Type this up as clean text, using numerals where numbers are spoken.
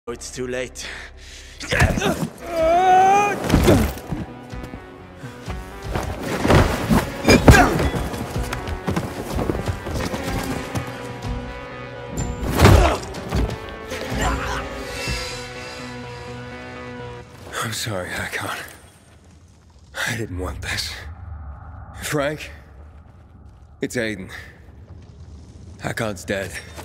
It's too late. I'm sorry, Hakon. I didn't want this. Frank? It's Aiden. Hakon's dead.